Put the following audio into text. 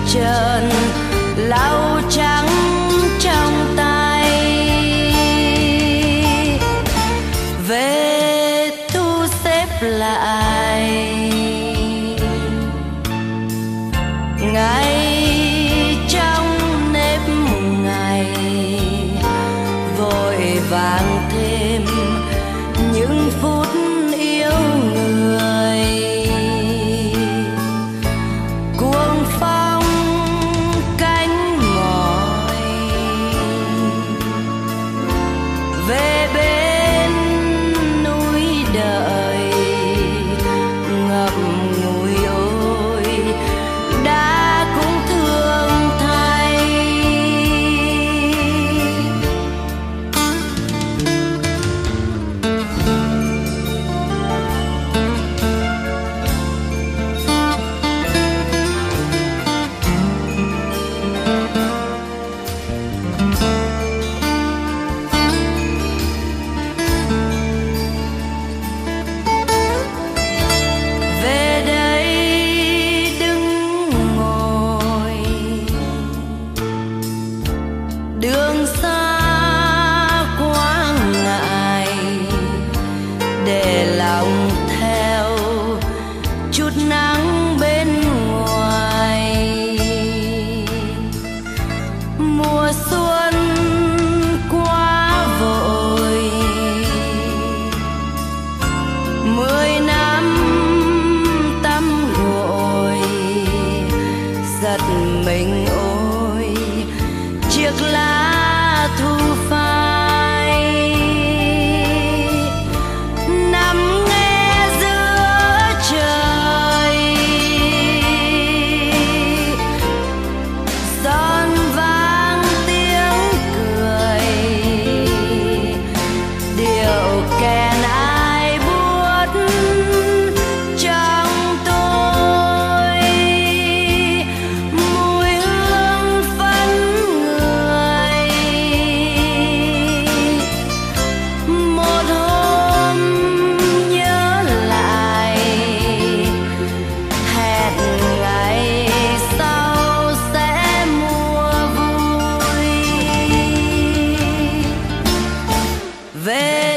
trơn lau trắng trong tay, về thu xếp lại ngày trong nếp ngày, vội vàng thêm những phút yêu người. Cuồng phong cánh mỏi về bên núi đợi, ngậm ngùi ôi đã cũng thương thay. Về đây đứng ngồi đường xa quá ngại, để lòng theo chút nắng bên ngoài. Mùa xuân quá vội, 10 năm tắm gội, giật mình ôi chiếc lá thu phai. Nằm nghe giữa trời giòn vang tiếng cười, điệu kèn ai buốt trong tôi, mùi hương phấn người. Một hôm nhớ lại hẹn ngày sau sẽ mua vui, về